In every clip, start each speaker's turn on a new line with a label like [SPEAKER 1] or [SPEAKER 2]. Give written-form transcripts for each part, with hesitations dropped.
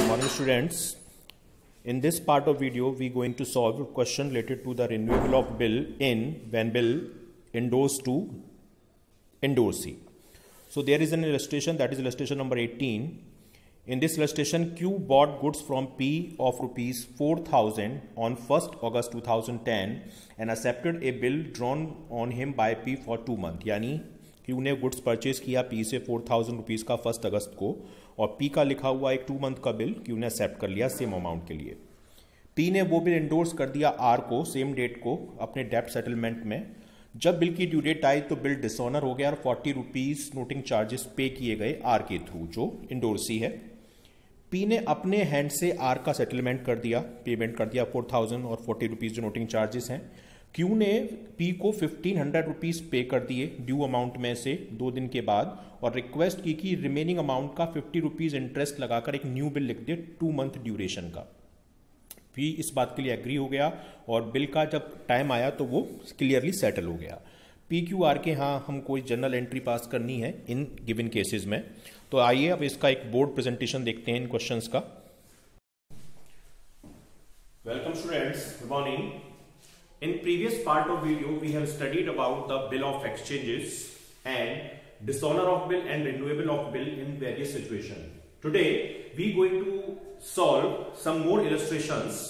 [SPEAKER 1] Morning students. In this part of video, we are going to solve a question related to the renewal of bill when bill endorsed to endorsee. So there is an illustration, that is illustration number 18. In this illustration, Q bought goods from P of rupees 4,000 on 1st August 2010 and accepted a bill drawn on him by P for 2 months. यानी Q ने goods purchase किया P से 4,000 rupees का 1 अगस्त को और P का लिखा हुआ एक 2 मंथ का बिल Q ने एक्सेप्ट कर लिया सेम अमाउंट के लिए. P ने वो बिल एंडोर्स कर दिया R को सेम डेट को अपने डेप्ट सेटलमेंट में. जब बिल की ड्यू डेट आई तो बिल डिसऑनर हो गया और 40 रुपीज़ नोटिंग चार्जेस पे किए गए R के थ्रू जो इंडोर्सी है. P ने अपने हैंड से R का सेटलमेंट कर दिया, पेमेंट कर दिया 4,000 और 40 रुपीज़ जो नोटिंग चार्जेस हैं. Q ने P को 1,500 रुपीज़ पे कर दिए ड्यू अमाउंट में से 2 दिन के बाद और रिक्वेस्ट की कि रिमेनिंग अमाउंट का 50 रुपीज़ इंटरेस्ट लगाकर एक न्यू बिल लिख दे 2 मंथ ड्यूरेशन का. P इस बात के लिए एग्री हो गया और बिल का जब टाइम आया तो वो क्लियरली सेटल हो गया. PQR के हाँ हम कोई जनरल एंट्री पास करनी है इन गिवन केसेस में. तो आइए अब इसका एक बोर्ड प्रेजेंटेशन देखते हैं इन क्वेश्चंस का. Welcome students, good morning. In previous part of video, we have studied about the bill of exchanges and dishonor of bill and renewable of bill in various situations. Today, we are going to solve some more illustrations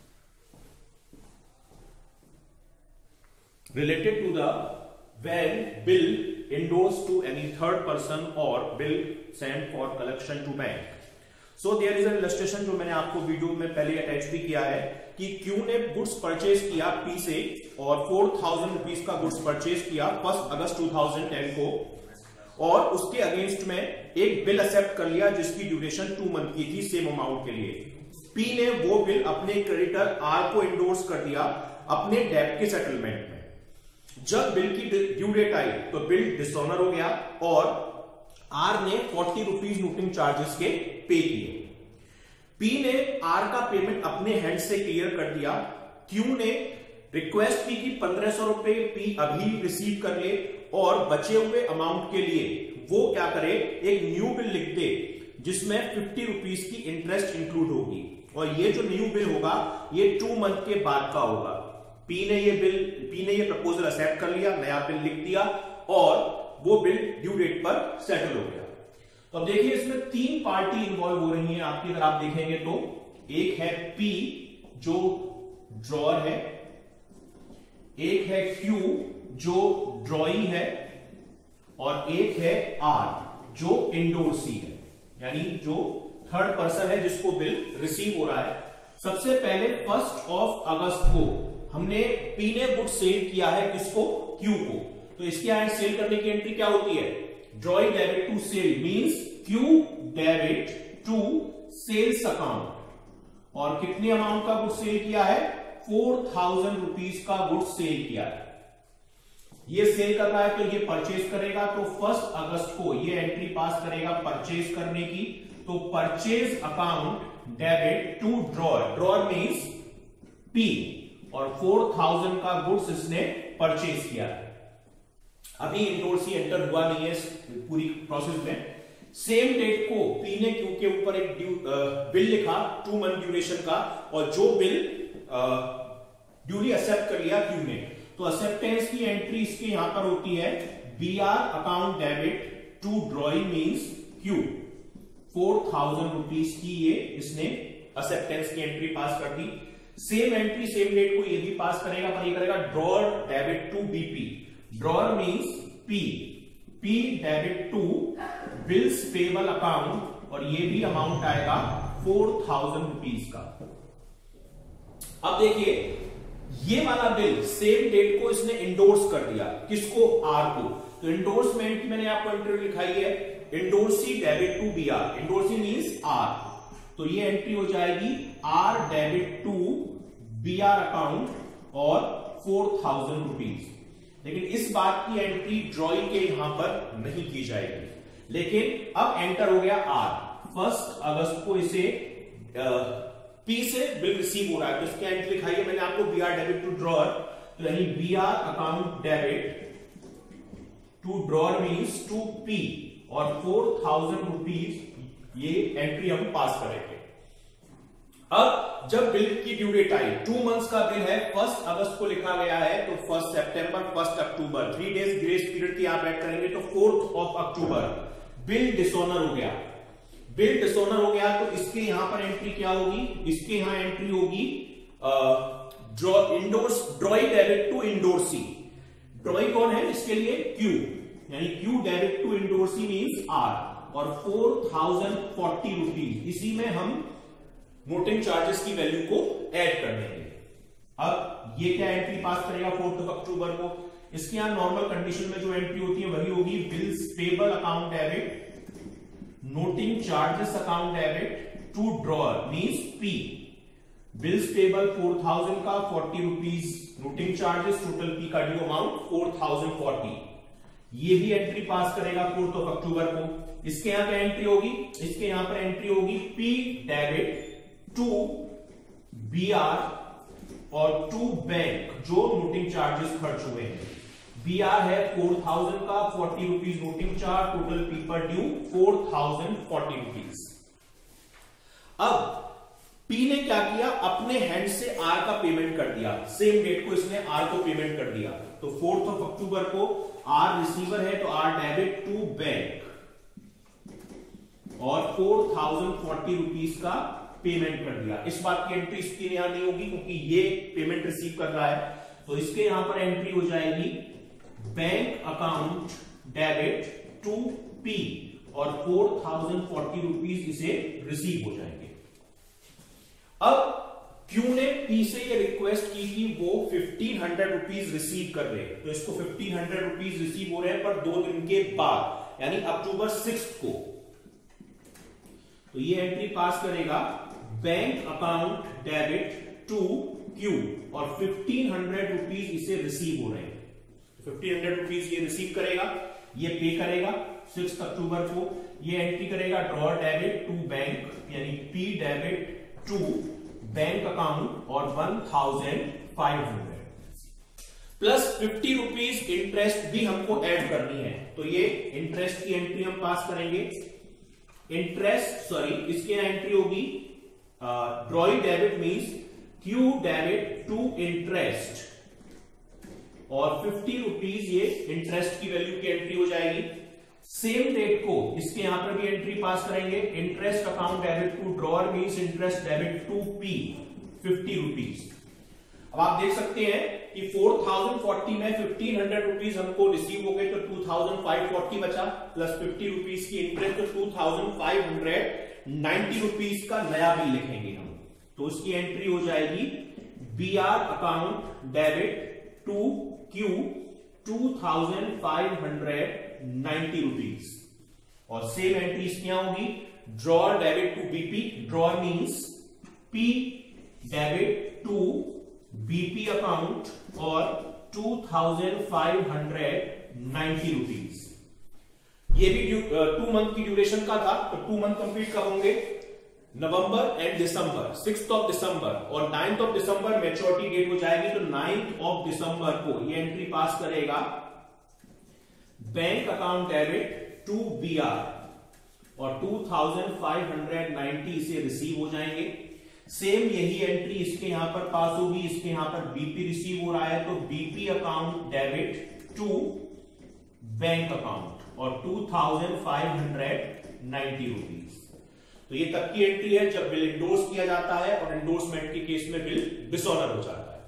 [SPEAKER 1] related to the when bill endorsed to any third person or bill sent for collection to bank. So there is an illustration जो मैंने आपको video में पहले attach भी किया है कि Q ने गुड्स परचेज किया P से और 4,000 रुपीज का गुड्स परचेज किया 1 अगस्त 2010 को और उसके अगेंस्ट में एक बिल एक्सेप्ट कर लिया जिसकी ड्यूरेशन 2 मंथ की थी सेम अमाउंट के लिए. P ने वो बिल अपने क्रेडिटर R को इंडोर्स कर दिया अपने डेब्ट के सेटलमेंट में. जब बिल की ड्यू डेट आई तो बिल डिसऑनर हो गया और R ने 40 रुपीज नोटिंग चार्जेस के पे किए. P ने R का पेमेंट अपने हैंड से क्लियर कर दिया. Q ने रिक्वेस्ट की कि 1,500 रुपए P अभी रिसीव कर ले और बचे हुए अमाउंट के लिए वो क्या करे एक न्यू बिल लिख दे जिसमें 50 रुपीज की इंटरेस्ट इंक्लूड होगी और ये जो न्यू बिल होगा ये 2 मंथ के बाद का होगा. P ने ये प्रपोजल एक्सेप्ट कर लिया, नया बिल लिख दिया और वो बिल ड्यू डेट पर सेटल हो गया. तो अब देखिए इसमें 3 पार्टी इन्वॉल्व हो रही हैं आपकी. अगर आप देखेंगे तो एक है P जो ड्रॉअर है, एक है Q जो ड्रॉई है और एक है R जो इंडोर्सी है यानी जो थर्ड पर्सन है जिसको बिल रिसीव हो रहा है. सबसे पहले 1 अगस्त को हमने P ने गुड सेल किया है किसको Q को. तो इसके आगे सेल करने की एंट्री क्या होती है drawing debit to sale means Q debit to sales account और कितने अमाउंट का गुड सेल किया है 4,000 रुपीज का गुड सेल किया है. ये सेल कर रहा है तो ये परचेज करेगा तो 1 अगस्त को ये एंट्री पास करेगा परचेज करने की. तो purchase account debit to drawer means P और 4,000 का गुड्स इसने परचेज किया है. अभी इंडोर्सी एंटर हुआ नहीं है पूरी प्रोसेस में. सेम डेट को P ने Q के ऊपर एक बिल लिखा 2 मंथ ड्यूरेशन का और जो बिल ड्यूली एक्सेप्ट कर लिया Q ने. तो एक्सेप्टेंस की एंट्री इसके यहां पर होती है BR account debit to drawee means Q 4,000 rupees की ये इसने एक्सेप्टेंस की एंट्री पास कर दी. सेम एंट्री सेम डेट को ये भी पास करेगा पर ये करेगा drawer debit to BP. Drawer means P debit to bills payable account और ये भी अमाउंट आएगा 4,000 रुपीज का. अब देखिए ये वाला बिल सेम डेट को इसने इंडोर्स कर दिया किसको R को. तो इंडोर्समेंट की मैंने आपको एंट्री लिखाई है endorsee debit to BR. Endorsee means R. तो ये एंट्री हो जाएगी R debit to BR account और 4,000 रुपीज. लेकिन इस बात की एंट्री ड्रॉइंग के यहां पर नहीं की जाएगी. लेकिन अब एंटर हो गया R 1 अगस्त को इसे P से बिल रिसीव हो रहा है तो इसकी एंट्री लिखाई है मैंने आपको BR डेबिट टू ड्रॉअर. तो यानी BR account debit to drawer means to P और 4,000 रुपीज ये एंट्री हम पास करेंगे. अब जब बिल की ड्यू डेट आई, 2 मंथ्स का बिल है, 1 अगस्त को लिखा गया है, तो 1 सितंबर, 1 अक्टूबर, 3 डेज ग्रेस पीरियड की आप ऐड करेंगे तो 4 अक्टूबर बिल डिसऑनर हो गया। बिल डिसऑनर हो गया तो इसके यहां पर एंट्री क्या होगी, इसके यहां एंट्री होगी drawee debit to endorsee. Drawee कौन है इसके लिए, क्यू, यानी Q debit to endorsee means R, और 4040 रुपीज इसी में हम नोटिंग चार्जेस की वैल्यू को ऐड कर देंगे। अब ये क्या एंट्री पास करेगा 4 अक्टूबर को, इसके यहां नॉर्मल कंडीशन में जो एंट्री होती है वही होगी, bills payable account debit noting charges account debit to drawer means P, bills payable 4000 का 40 rupees noting charges, total P का ड्यू अमाउंट 4040, ये भी एंट्री पास करेगा 4 अक्टूबर को। इसके यहां क्या एंट्री होगी, इसके यहां पर एंट्री होगी पी डेबिट टू बीआर और टू बैंक जो नोटिंग चार्जेस खर्च हुए हैं। बीआर है 4000 का 40 rupees noting charge, total P पर ड्यू 4040 रुपीज। अब पी ने क्या किया, अपने हैंड से आर का पेमेंट कर दिया, सेम डेट को इसने आर को पेमेंट कर दिया, तो 4 अक्टूबर को आर रिसीवर है तो आर डेबिट टू बैंक और 4040 रुपीज का पेमेंट कर दिया। इस बात की एंट्री इसके यहां नहीं होगी क्योंकि ये पेमेंट रिसीव कर रहा है, तो इसके यहां पर एंट्री हो जाएगी bank account debit to P और 4040 रुपीज इसे रिसीव हो जाएंगे। अब क्यू ने पी से ये रिक्वेस्ट की कि वो 1500 रुपीज रिसीव कर रहे हैं, तो इसको 1500 रुपीज रिसीव हो रहे हैं पर 2 दिन के बाद यानी अक्टूबर 6 को, तो ये एंट्री पास करेगा bank account debit to Q और 1500 रुपीज इसे रिसीव हो रहे हैं, 1500 रुपीज ये रिसीव करेगा, ये पे करेगा 6 अक्टूबर को, ये एंट्री करेगा ड्रॉअर डेबिट टू बैंक यानी P debit to bank account और 1500 प्लस 50 रुपीज इंटरेस्ट भी हमको ऐड करनी है, तो ये इंटरेस्ट की एंट्री हम पास करेंगे। इसके यहां एंट्री होगी drawee debit means Q debit to interest और 50 रुपीज ये इंटरेस्ट की वैल्यू की एंट्री हो जाएगी। सेम डेट को इसके यहां पर भी एंट्री पास करेंगे, interest account debit to drawer means interest debit to P 50 rupees. अब आप देख सकते हैं कि 4040 में 1500 रुपीज हमको रिसीव हो गए तो 2540 बचा प्लस 50 रुपीज की इंटरेस्ट, तो 2590 रुपीज का नया बिल लिखेंगे हम, तो उसकी एंट्री हो जाएगी BR account debit to Q 2590 rupees और सेम एंट्री इसकी होगी drawer debit to BP, drawer means P debit to BP account और 2590 रुपीज। ये भी 2 मंथ की ड्यूरेशन का था, तो 2 मंथ कंप्लीट कब होंगे, नवंबर एंड दिसंबर, 6 दिसंबर और 9 दिसंबर मैच्योरिटी डेट हो जाएगी, तो 9 दिसंबर को ये एंट्री पास करेगा bank account debit to BR और 2590 इसे रिसीव हो जाएंगे। सेम यही एंट्री इसके यहां पर पास होगी, इसके यहां पर बीपी रिसीव हो रहा है तो BP account debit to bank account और 2590 रुपीज। तो ये तब की एंट्री है जब बिल इंडोर्स किया जाता है और इंडोर्समेंट के केस में बिल डिसऑनर हो जाता है।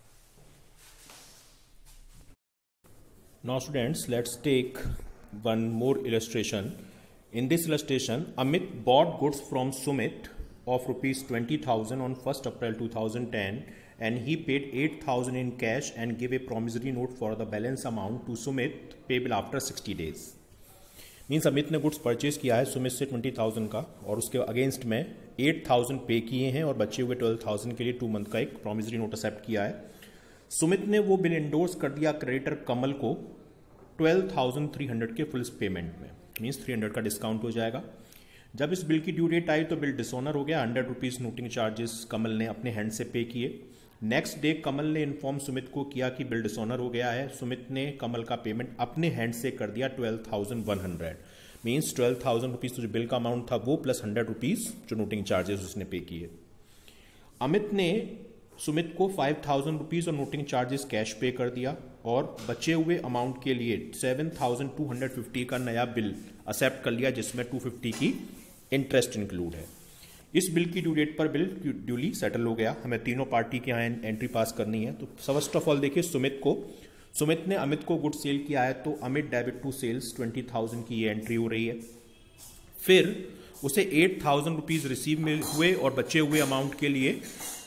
[SPEAKER 2] Now students, let's take one more illustration. In this illustration, Amit bought goods from Sumit of rupees 20,000 on 1st April 2010 and he paid 8,000 in cash and gave a promissory note for the balance amount to Sumit payable after 60 days. Means Amit ने goods purchase किया है सुमित से 20,000 का और उसके against में 8,000 पे किए हैं और बचे हुए 12,000 के लिए 2 मंथ का एक प्रॉमिसरी नोट एक्सेप्ट किया है। सुमित ने वो बिल इंडोर्स कर दिया क्रेडिटर कमल को 12,300 के फुल पेमेंट में, मीन्स 300 का डिस्काउंट हो जाएगा। जब इस बिल की ड्यू डेट आई तो बिल डिसऑनर हो गया, 100 रुपीज़ नोटिंग चार्जेस कमल ने अपने हैंड से पे किए। नेक्स्ट डे कमल ने इन्फॉर्म सुमित को किया कि बिल डिसऑनर हो गया है। सुमित ने कमल का पेमेंट अपने हैंड से कर दिया 12,100, मीन्स 12,000 रुपीज़ तो जो बिल का अमाउंट था वो प्लस 100 रुपीज़ जो नोटिंग चार्जेस उसने पे किए। अमित ने सुमित को 5,000 रुपीज और नोटिंग चार्जेस कैश पे कर दिया और बचे हुए अमाउंट के लिए 7,250 का नया बिल एक्सेप्ट कर लिया जिसमें 250 की इंटरेस्ट इंक्लूड है। इस बिल की ड्यू डेट पर बिल ड्यूली सेटल हो गया। हमें तीनों पार्टी के यहाँ एंट्री पास करनी है। तो फर्स्ट ऑफ ऑल देखिए सुमित ने अमित को गुड सेल किया है तो अमित डेबिट टू सेल्स 20,000 की ये एंट्री हो रही है। फिर उसे 8,000 रुपीज रिसीव में हुए और बचे हुए अमाउंट के लिए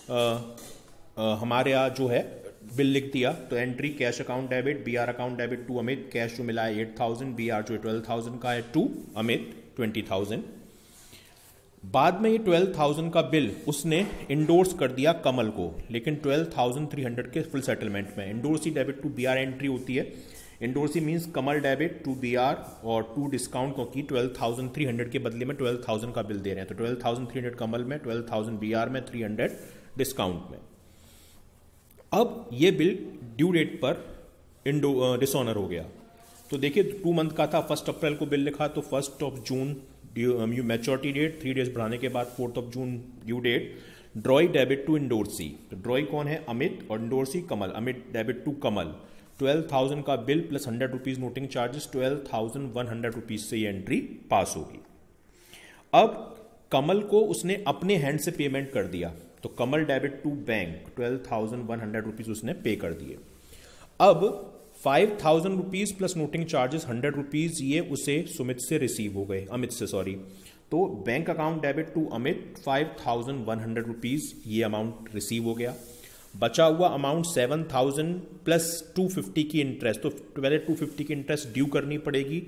[SPEAKER 2] हमारे यहाँ जो है बिल लिख दिया। तो entry cash account debit, BR account debit to Amit, cash जो मिला है 8,000, बीआर जो 12,000 का है टू अमित 20,000। बाद में ये 12,000 का बिल उसने इंडोर्स कर दिया कमल को, लेकिन 12,300 के फुल सेटलमेंट में। Endorsee debit to BR entry होती है। Endorsee means Kamal debit to BR और टू डिस्काउंट, क्योंकि 12,300 के बदले में 12,000 का बिल दे रहे हैं। तो 12,300 कमल में, 12,000 बीआर में, 300 डिस्काउंट में। अब ये बिल ड्यू डेट पर डिसऑनर हो गया। तो देखिए 2 मंथ का था, 1 अप्रैल को बिल लिखा तो 1 जून मैच्योरिटी डेट, 3 डेज बढ़ाने के बाद 4 जून due date. Drawee debit to endorsee, तो ड्रॉई कौन है? अमित, और endorsee Kamal. Amit debit to Kamal 12,000 का bill plus 100 rupees noting charges, 12,100 rupees से ये एंट्री पास होगी। अब कमल को उसने अपने हैंड से पेमेंट कर दिया, तो Kamal debit to bank 12,100 rupees उसने पे कर दिए। अब 5,000 rupees plus noting charges 100 rupees ये उसे सुमित से रिसीव हो गए, अमित से सॉरी। तो bank account debit to Amit 5,100 rupees ये अमाउंट रिसीव हो गया। बचा हुआ अमाउंट 7,000 प्लस 250 की इंटरेस्ट, तो पहले 250 की इंटरेस्ट ड्यू करनी पड़ेगी।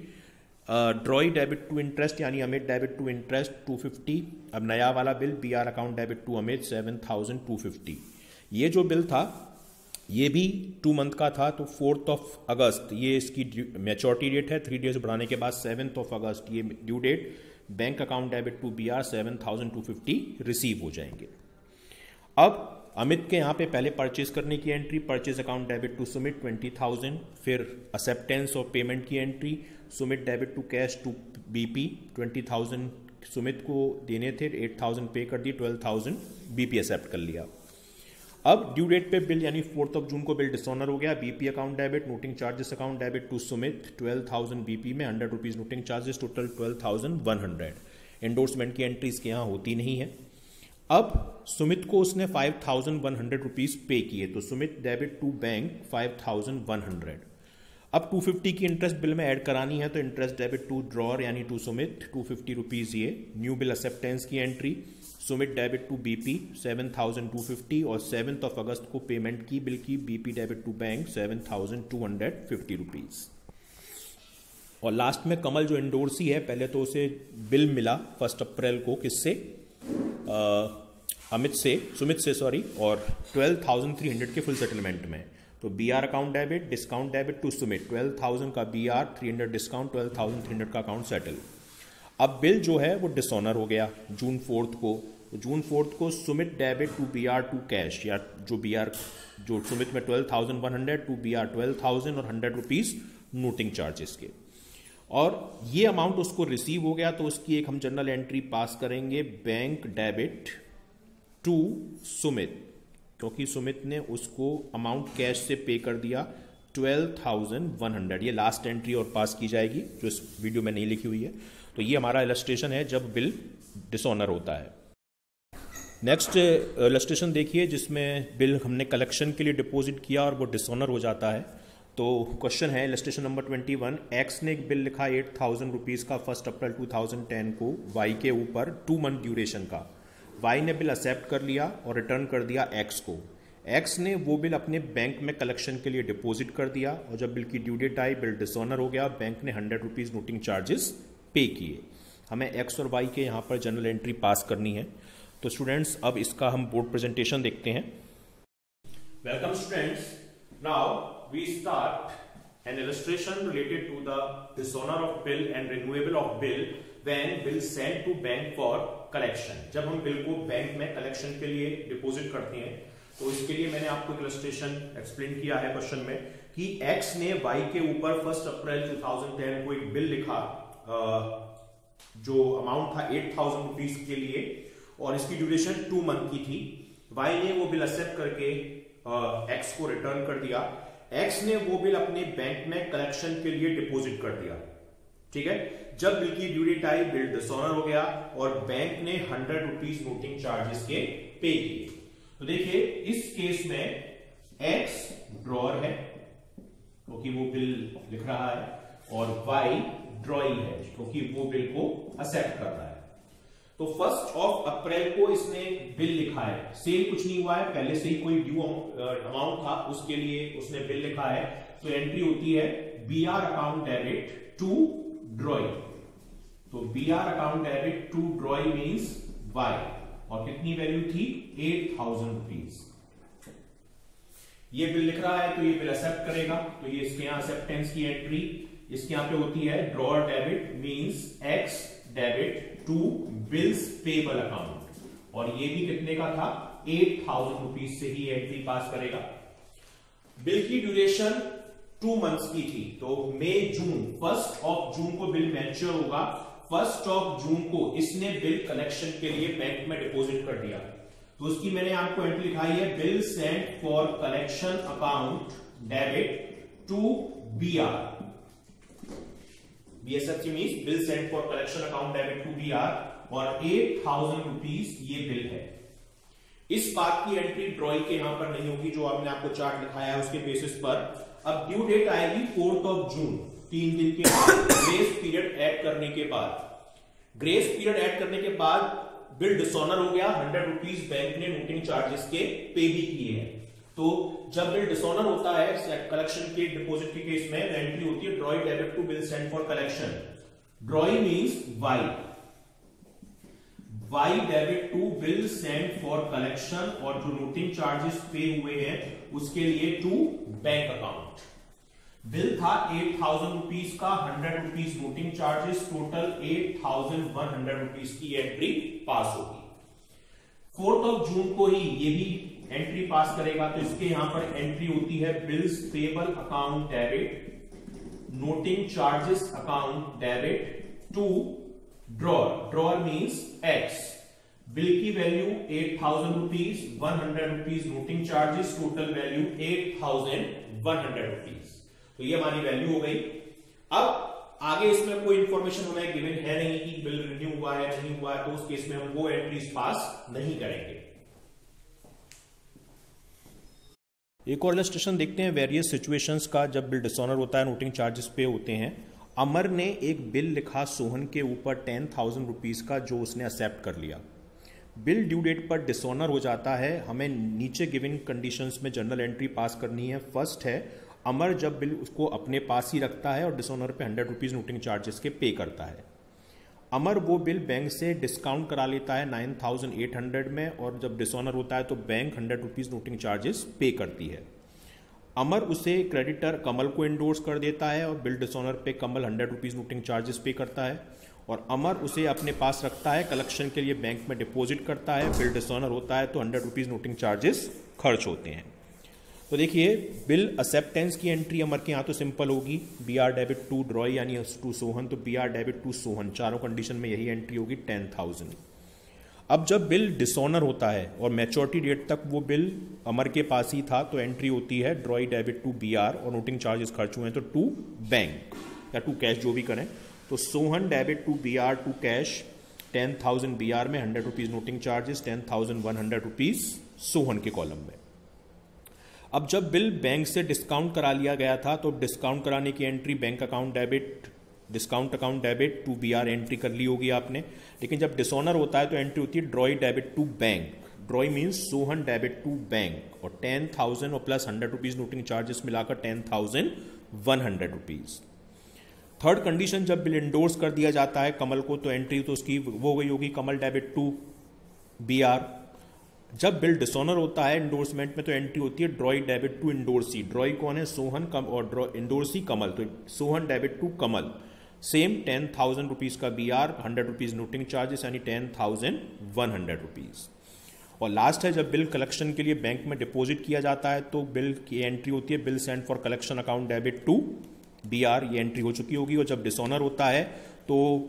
[SPEAKER 2] ड्रॉई डेबिट टू इंटरेस्ट यानी अमित डेबिट टू इंटरेस्ट 250। अब नया वाला bill BR account debit to Amit 7,250। ये जो बिल था ये भी 2 मंथ का था, तो 4 अगस्त ये इसकी मैच्योरिटी डेट है। 3 डेज बढ़ाने के बाद 7 अगस्त ये due date. Bank account debit to BR 7,250 receive हो जाएंगे। अब अमित के यहाँ पे पहले परचेज करने की entry, purchase account debit to Sumit 20,000। फिर एक्सेप्टेंस ऑफ पेमेंट की entry, Sumit debit to cash to BP 20,000 Sumit को देने थे, 8,000 पे कर दी, 12,000 बीपी एक्सेप्ट कर लिया। अब ड्यू डेट पे बिल यानी 4 जून को बिल डिसऑनर हो गया। BP account debit, noting charges account debit to Sumit 12,000 BP में, 100 rupees noting charges, total 12,100। Endorsement की एंट्रीज के यहाँ होती नहीं है। अब सुमित को उसने 5,100 रुपीज पे किए, तो सुमित डेबिट टू बैंक 5,100। अब 250 की इंटरेस्ट बिल में ऐड करानी है, तो इंटरेस्ट डेबिट टू ड्रॉर यानी टू सुमित 250 रुपीज ये न्यू बिल एक्सेप्टेंस की entry. Sumit debit to BP 7,250 और 7 अगस्त को पेमेंट की बिल की BP debit to bank 7,250 rupees. और लास्ट में कमल जो इंडोर्सी है, पहले तो उसे बिल मिला 1 अप्रैल को किससे? सुमित से सॉरी, और 12,300 के फुल सेटलमेंट में। तो BR account debit, discount debit to Sumit 12,000 का बीआर, 300 डिस्काउंट, 12,300 का अकाउंट सेटल। अब बिल जो है वो डिसऑनर हो गया जून 4 को। जून 4 को Sumit debit to BR to cash, या जो सुमित में 12,100 टू बीआर 12,000 और 100 रुपीज नोटिंग चार्जेस के, और ये अमाउंट उसको रिसीव हो गया। तो उसकी एक हम जनरल एंट्री पास करेंगे, बैंक डेबिट टू सुमित, क्योंकि सुमित ने उसको अमाउंट कैश से पे कर दिया 12,100। ये लास्ट एंट्री और पास की जाएगी जो इस वीडियो में नहीं लिखी हुई है। तो ये हमारा इलस्ट्रेशन है जब बिल डिसऑनर होता है। नेक्स्ट इलस्ट्रेशन देखिए जिसमें बिल हमने कलेक्शन के लिए डिपॉजिट किया और वो डिसऑनर हो जाता है। तो क्वेश्चन है इलस्ट्रेशन नंबर 21, एक्स ने एक बिल लिखा 8,000 रुपीज का 1 अप्रैल 2010 को वाई के ऊपर 2 मंथ ड्यूरेशन का। वाई ने बिल एक्सेप्ट कर लिया और रिटर्न कर दिया एक्स को। एक्स ने वो बिल अपने बैंक में कलेक्शन के लिए डिपॉजिट कर दिया, और जब बिल की ड्यू डेट आई बिल डिसऑनर हो गया। बैंक ने 100 रुपीज नोटिंग चार्जेस पे किए। हमें एक्स और वाई के यहाँ पर जनरल एंट्री पास करनी है। तो स्टूडेंट्स अब इसका हम बोर्ड प्रेजेंटेशन देखते हैं।
[SPEAKER 1] Welcome students, now we start an illustration related to the dishonour of bill and renewable of bill when bill sent to bank for collection. जब हम बिल को बैंक में कलेक्शन के लिए डिपॉजिट करते हैं, तो इसके लिए मैंने आपको इलस्ट्रेशन एक्सप्लेन किया है क्वेश्चन में कि एक्स ने वाई के ऊपर 1 अप्रैल 2010 को एक बिल लिखा जो अमाउंट था 8,000 रुपीज के लिए, और इसकी ड्यूरेशन 2 मंथ की थी। वाई ने वो बिल एक्सेप्ट करके एक्स को रिटर्न कर दिया, एक्स ने वो बिल अपने बैंक में कलेक्शन के लिए डिपॉजिट कर दिया। ठीक है, जब बिल की ड्यू डेट आई, बिल डिसऑनर हो गया और बैंक ने 100 रुपीज नोटिंग चार्जेस के पे किए। तो देखिए इस केस में एक्स ड्रॉअर है क्योंकि वो बिल लिख रहा है, और वाई ड्रॉइंग है क्योंकि वो बिल को एक्सेप्ट कर रहा है। तो 1 अप्रैल को इसने बिल लिखा है, सेल कुछ नहीं हुआ है, पहले से ही कोई ड्यू अमाउंट था उसके लिए उसने बिल लिखा है। तो एंट्री होती है BR account debit to drawee. तो BR account debit to drawee means Y, और कितनी वैल्यू थी 8000 रुपीज। ये बिल लिख रहा है तो ये बिल एक्सेप्ट करेगा, तो ये इसके यहां एक्सेप्टेंस की एंट्री इसके यहां पे होती है drawer debit means X debit to bills payable account, और ये भी कितने का था 8000 रुपीज से ही एंट्री पास करेगा। बिल की ड्यूरेशन 2 मंथ्स की थी, तो मई जून 1 जून को बिल मैच्योर होगा। 1 जून को इसने बिल कलेक्शन के लिए बैंक में डिपॉजिट कर दिया, तो उसकी मैंने आपको एंट्री लिखाई है bill sent for collection account debit to BR. BSFC means bill sent for collection account debit to BR, और 8000 रुपीज ये बिल है। इस बात की एंट्री ड्रॉई के यहां पर नहीं होगी जो आपने आपको चार्ट दिखाया है उसके बेसिस पर। अब ड्यू डेट आएगी 4 जून, 3 दिन के बाद ग्रेस पीरियड ऐड करने के बाद। ग्रेस पीरियड ऐड करने के बाद बिल डिसऑनर हो गया, 100 रुपीज बैंक ने नोटिंग चार्जेस के पे भी किए हैं। तो जब बिल डिसऑनर होता है कलेक्शन के डिपॉजिट के केस में, एंट्री होती है drawee debit to bill sent for collection. Drawee means Y, Y debit to bill sent for collection, और जो नोटिंग चार्जेस पे हुए हैं उसके लिए टू बैंक अकाउंट। बिल था 8000 रुपीज का, 100 rupees noting charges, total 8100 rupees की एंट्री पास होगी। 4 जून को ही ये भी एंट्री पास करेगा, तो इसके यहां पर एंट्री होती है bills payable account debit noting charges account debit to drawer. Drawer means X. Bill की value 8000 rupees, 100 rupees noting charges, total value 8100 rupees. तो ये हमारी वैल्यू हो गई। अब आगे इसमें कोई इंफॉर्मेशन हमें गिवन है नहीं कि बिल रिन्यू हुआ है नहीं हुआ है, तो उस केस में हम वो एंट्रीज पास नहीं करेंगे।
[SPEAKER 2] एक और इलस्ट्रेशन देखते हैं वेरियस सिचुएशंस का जब बिल डिसऑनर होता है, नोटिंग चार्जेस पे होते हैं। अमर ने एक बिल लिखा सोहन के ऊपर 10,000 रुपीज का, जो उसने एक्सेप्ट कर लिया। बिल ड्यू डेट पर डिसऑनर हो जाता है, हमें नीचे गिवन कंडीशंस में जनरल एंट्री पास करनी है। फर्स्ट है अमर जब बिल उसको अपने पास ही रखता है और डिसऑनर पे 100 रुपीज नोटिंग चार्जेस के पे करता है। अमर वो बिल बैंक से डिस्काउंट करा लेता है 9800 में, और जब डिसऑनर होता है तो बैंक 100 रुपीज नोटिंग चार्जेस पे करती है। अमर उसे क्रेडिटर कमल को इंडोर्स कर देता है और बिल डिसऑनर पे कमल 100 रुपीज नोटिंग चार्जेस पे करता है, और अमर उसे अपने पास रखता है, कलेक्शन के लिए बैंक में डिपॉजिट करता है। बिल डिसऑनर होता है तो 100 रुपीज नोटिंग चार्जेस खर्च होते हैं। तो देखिए बिल एक्सेप्टेंस की एंट्री अमर के यहाँ तो सिंपल होगी, बीआर डेबिट टू ड्रॉई यानी टू सोहन, तो बीआर डेबिट टू सोहन, चारों कंडीशन में यही एंट्री होगी 10,000। अब जब बिल डिसऑनर होता है और मैच्योरिटी डेट तक वो बिल अमर के पास ही था, तो एंट्री होती है ड्रॉई डेबिट टू बीआर, और नोटिंग चार्जेस खर्च हुए हैं तो टू बैंक या टू कैश जो भी करें। तो Sohan debit to BR to cash 10,000 BR में, 100 rupees noting charges, 10,100 rupees Sohan के कॉलम में। अब जब बिल बैंक से डिस्काउंट करा लिया गया था, तो डिस्काउंट कराने की entry bank account debit discount account debit to BR entry कर ली होगी आपने। लेकिन जब डिसऑनर होता है तो एंट्री होती है drawee debit to bank. Drawee means Sohan debit to bank, और 10,000 और प्लस 100 रुपीज नोटिंग चार्जेस मिलाकर 10,100 रुपीज। थर्ड कंडीशन, जब बिल इंडोर्स कर दिया जाता है कमल को, तो एंट्री तो उसकी वो गई होगी कमल डेबिट टू बीआर। जब बिल डिसऑनर होता है इंडोर्समेंट में, तो एंट्री होती है drawee debit to endorsee. Drawee कौन है? सोहन, और इंडोर्सी कमल, तो Sohan debit to Kamal, same 10,000 rupees का बीआर, 100 रुपीज नोटिंग चार्जेस यानी 10,100 रुपीज। और लास्ट है जब बिल कलेक्शन के लिए बैंक में डिपॉजिट किया जाता है, तो बिल की एंट्री होती है bill sent for collection account debit to BR, ये एंट्री हो चुकी होगी। और जब डिसऑनर होता है तो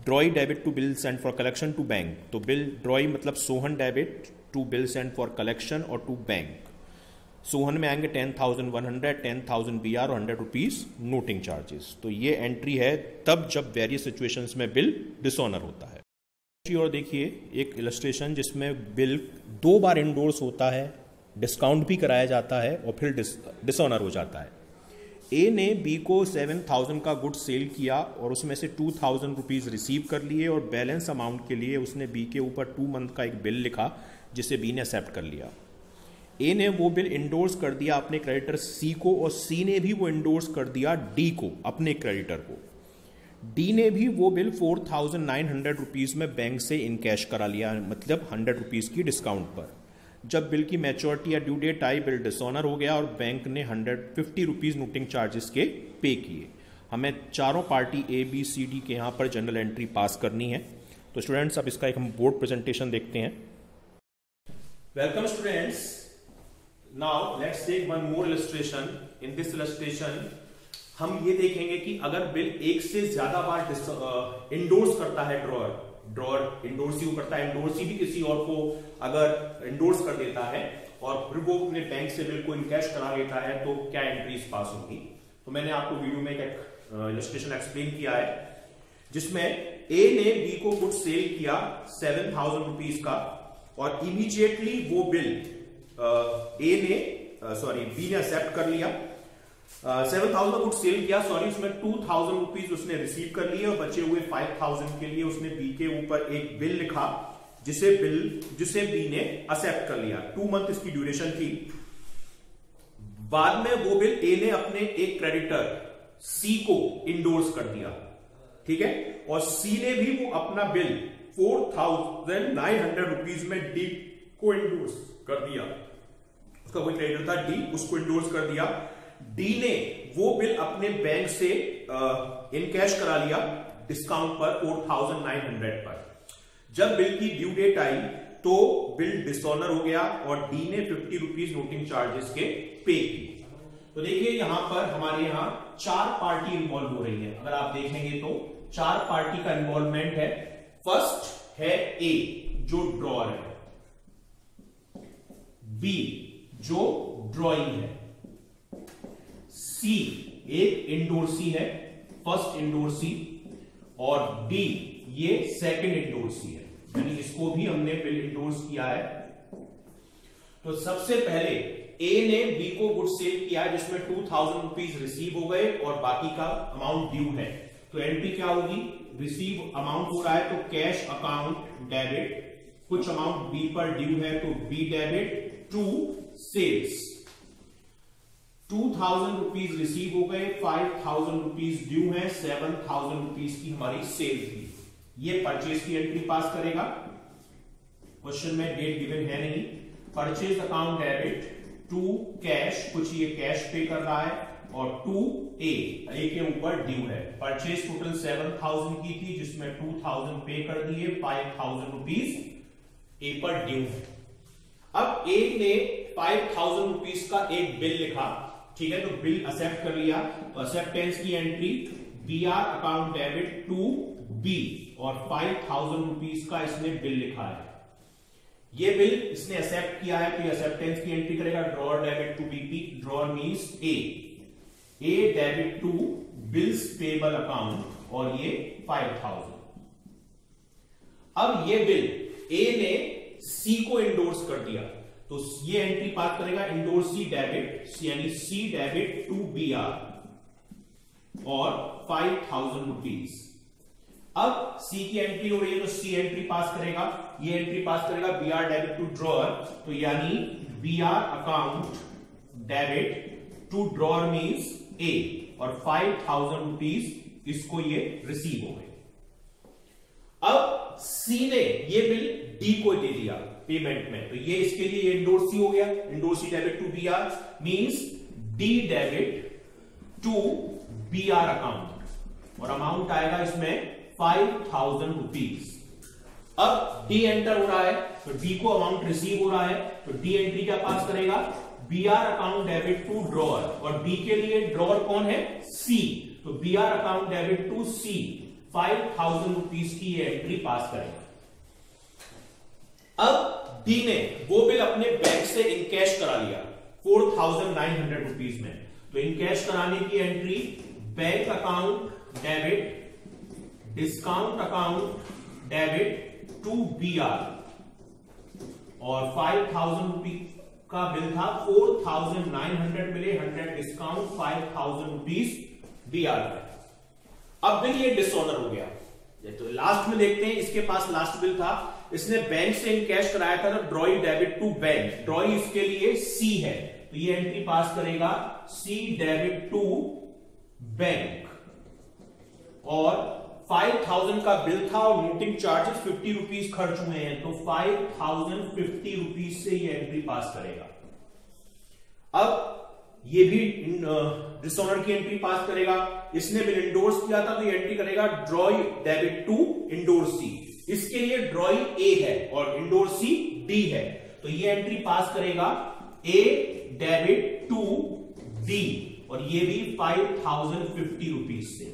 [SPEAKER 2] drawee debit to bill send for collection to bank, तो बिल ड्रॉई मतलब Sohan debit to bill send for collection और टू बैंक। सोहन में आएंगे 10,100, 10,000 BR और 100 रुपीज नोटिंग चार्जेस। तो ये एंट्री है तब जब वेरियस सिचुएशंस में बिल डिसऑनर होता है। और देखिए एक इलस्ट्रेशन जिसमें बिल 2 बार इंडोर्स होता है, डिस्काउंट भी कराया जाता है और फिर डिसऑनर हो जाता है। ए ने बी को 7,000 का गुड सेल किया और उसमें से 2,000 रुपीज रिसीव कर लिए और बैलेंस अमाउंट के लिए उसने बी के ऊपर 2 मंथ का एक बिल लिखा जिसे बी ने एक्सेप्ट कर लिया। ए ने वो बिल इंडोर्स कर दिया अपने क्रेडिटर सी को और सी ने भी वो इंडोर्स कर दिया डी को, अपने क्रेडिटर को। डी ने भी वो बिल 4,900 रुपीज में बैंक से इन कैश करा लिया, मतलब 100 रुपीज की डिस्काउंट पर। जब बिल की मैच्योरिटी या ड्यू डेट आई, बिल डिसऑनर हो गया और बैंक ने 150 रुपीज नोटिंग चार्जेस के पे किए। हमें चारों party A B C D के यहां पर जनरल एंट्री पास करनी है। तो स्टूडेंट्स अब इसका एक हम बोर्ड प्रेजेंटेशन देखते हैं।
[SPEAKER 1] Welcome students, now let's take one more illustration. In this illustration हम ये देखेंगे कि अगर बिल एक से ज्यादा बार इंडोर्स करता है ड्रॉअर इंडोर्स ही करता है, इंडोर्स ही भी किसी और को अगर इंडोर्स कर देता है और फिर वो अपने बैंक से बिल को इनकैश करा लेता है, तो क्या एंट्रीज पास होगी। तो मैंने आपको वीडियो में एक इलस्ट्रेशन एक्सप्लेन किया है जिसमें ए ने बी को गुड सेल किया 7,000 रुपीज का और इमीडिएटली वो बिल बी ने एक्सेप्ट कर लिया। 7,000 गुड सेल किया, उसमें 2,000 रुपीज उसने रिसीव कर लिए और बचे हुए 5,000 के लिए उसने बी के ऊपर एक बिल लिखा जिसे बी ने एक्सेप्ट कर लिया। 2 मंथ इसकी ड्यूरेशन थी। बाद में वो बिल ए ने अपने एक क्रेडिटर सी को इंडोर्स कर दिया, ठीक है, और सी ने भी वो अपना बिल 4,900 रुपीज में डी को इंडोर्स कर दिया। उसका कोई क्रेडिटर था डी, उसको इंडोर्स कर दिया। डी ने वो बिल अपने बैंक से इनकैश करा लिया डिस्काउंट पर 4,900 पर। जब बिल की ड्यू डेट आई तो बिल डिसऑनर हो गया और डी ने 50 रुपीज नोटिंग चार्जेस के पे किए। तो देखिए यहां पर हमारे यहां 4 पार्टी इन्वॉल्व हो रही है। अगर आप देखेंगे तो 4 पार्टी का इन्वॉल्वमेंट है। फर्स्ट है ए जो ड्रॉअर है, बी जो ड्रॉइंग है, सी एक इंडोर्सी है, फर्स्ट इंडोर्सी, और डी ये सेकंड इंडोर्सी है, यानी इसको भी हमने बिल इंडोर्स किया है। तो सबसे पहले ए ने बी को गुड सेल किया जिसमें 2,000 रुपीज रिसीव हो गए और बाकी का अमाउंट ड्यू है। तो एंट्री क्या होगी, रिसीव अमाउंट हो रहा है तो कैश अकाउंट डेबिट, कुछ अमाउंट बी पर ड्यू है तो B debit to sales. 2,000 rupees receive हो गए, 5,000 रुपीज ड्यू है, 7,000 रुपीज की हमारी सेल थी। ये परचेज की एंट्री पास करेगा। क्वेश्चन में डेट गिवन है नहीं। Purchase account debit to cash, कुछ ये कैश पे कर रहा है, और टू ए के ऊपर ड्यू है। परचेज टोटल 7,000 की थी जिसमें 2,000 पे कर दिए, 5,000 रुपीज ए पर ड्यू है। अब ए ने 5,000 रुपीज का एक बिल लिखा, ठीक है, तो बिल एक्सेप्ट कर लिया। तो एक्सेप्टेंस की entry B R account debit to B और 5,000 रुपीज का इसने बिल लिखा है। ये बिल इसने एक्सेप्ट किया है तो एक्सेप्टेंस की एंट्री करेगा drawer debit to BP, drawer means A debit to bills payable account और ये 5,000। अब ये बिल ए ने सी को इंडोर्स कर दिया तो ये एंट्री पास करेगा इंडोर्सी डेबिट, यानी C debit to B R और 5,000 रुपीज। अब सी की एंट्री हो रही है तो सी एंट्री पास करेगा, ये एंट्री पास करेगा B R debit to drawer, तो यानी B R account debit to drawer means A और 5,000 रुपीज इसको ये रिसीव हो गए। अब सी ने ये बिल डी को दे दिया पेमेंट में, तो ये इसके लिए इंडोर्सी हो गया, endorsee debit to B R means D debit to B R account और अमाउंट आएगा इसमें 5,000 रुपीज। अब डी एंटर हो रहा है तो डी को अमाउंट रिसीव हो रहा है तो डी एंट्री क्या पास करेगा B R account debit to drawer और डी के लिए ड्रॉअर कौन है सी, तो B R account debit to C 5,000 rupees की ये एंट्री पास करेगा। अब डी ने वो बिल अपने बैंक से इनकैश करा लिया 4,900 रुपीज में, तो इनकैश कराने की entry bank account debit, discount account debit to BR, और 5,000 रुपीज का बिल था, 4,900 मिले, 100 डिस्काउंट, 5,000 रुपीज BR पे। अब बिल ये डिसऑनर हो गया। तो लास्ट में देखते हैं, इसके पास लास्ट बिल था, इसने बैंक से इनकैश कराया था, तो drawee debit to bank, drawee इसके लिए C है, तो ये एंट्री पास करेगा C डेबिट टू बैंक, और 5,000 का बिल था और नोटिंग चार्जेस 50 रुपीज खर्च हुए हैं, तो 5,050 रुपीज से ये एंट्री पास करेगा। अब ये भी डिसऑनर की एंट्री पास करेगा, इसने बिल इंडोर्स किया था, तो ये एंट्री करेगा drawee debit to endorse C, इसके लिए ड्रॉई A है और इंडोर्स C D है, तो ये एंट्री पास करेगा A डेबिट टू D, और ये भी 5,050 रुपीज से।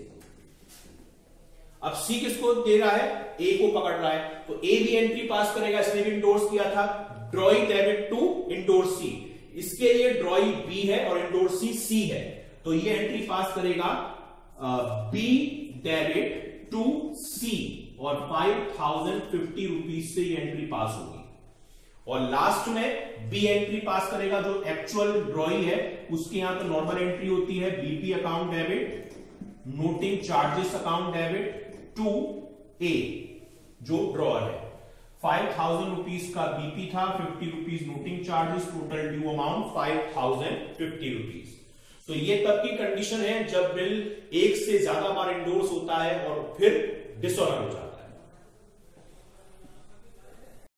[SPEAKER 1] अब C किसको दे रहा है, A को पकड़ रहा है, तो A भी एंट्री पास करेगा, इसने भी इंडोर्स किया था, drawee debit to endorse C, इसके लिए ड्रॉई B है और इंडोर्स C है, तो ये एंट्री पास करेगा B डेबिट टू C, और 5,050 रुपीज से ये एंट्री पास होगी। और लास्ट में B एंट्री पास करेगा, जो एक्चुअल ड्रॉई है उसके यहां तो नॉर्मल एंट्री होती है, BP account debit, noting charges account debit to A, जो ड्रॉअर है। 5,000 रुपीज का BP था, 50 rupees noting charges, total due amount 5,050 rupees. तो ये तब की कंडीशन है जब बिल एक से ज्यादा बार इंडोर्स होता है और फिर डिसऑनर हो जाता है।